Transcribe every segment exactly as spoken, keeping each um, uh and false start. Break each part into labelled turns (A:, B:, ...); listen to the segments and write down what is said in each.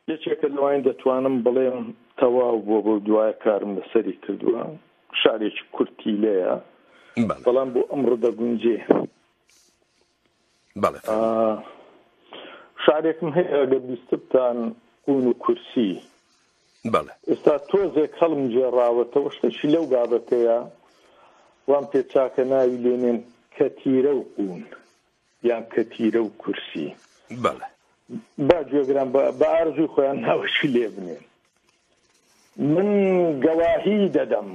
A: یەکێکە لەوانین دەتوانم بڵێم تەواو بۆ بۆ دوایە کارم لەسەری کردووە شارێکی کورتیلەیە بەڵام بۆ ئەمڕۆ دەگونجێ شارێکم هەیە ئەگەر بیستتان قون و کورسی ئێستا تۆزێک هەڵم جێڕاوەتەوە شتێکی لەو بابەتەیە وام پێچاکە ناوی لێنێن کەتیرە و قون یان کەتیرە و کورسی با گوێگران بە ئارزوی خۆیان ناوەشی لێ بنێن. من گەواهی دەدەم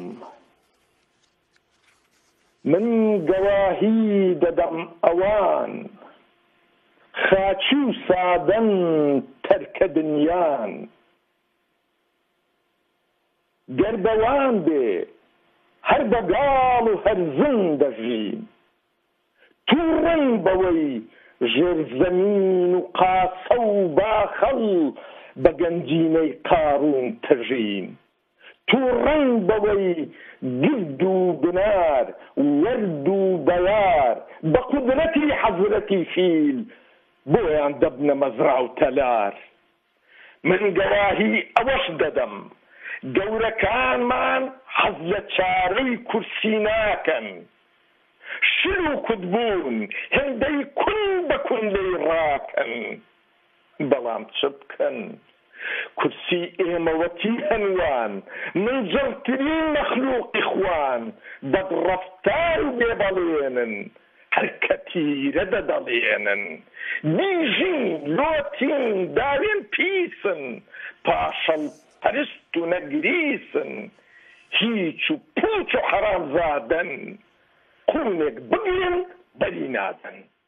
A: من گەواهی دەدەم ئەوان خاچی و سادەن تەرکە دنیان گەر بەوان بێ هەر بەگاڵ و هەر زن دەژین تووڕەن بەوەی ژێرزەمین و قاسە و باخەڵ بە گەنجینەی قارون تەژین تووڕەن بەوەی گرد و بنار وەرد و بەیار بە قودرەتی حەزرەتی فیل بۆیان دەبنە مەزرا و تەلار. من گەواهی ئەوەش دەدەم گەورەکانمان حەز لە چارەی کورسی ناکەن شل و کودبوون هێندەی کون بە کون لێی ڕاکەن بەڵام چ بکەن کورسی ئێمەوەتی هەنوان من جەڵترین مەخلوقی خوان بەدڕەفتار و بێبەڵێنن هەر کەتیرە دەدەڵێنن دیژین لۆتین داوێن پیسن پاشەڵ پەرست و نەگریسن هیچ و پوچ و حەرامزادەن قونێک بگرن بەری نادەن.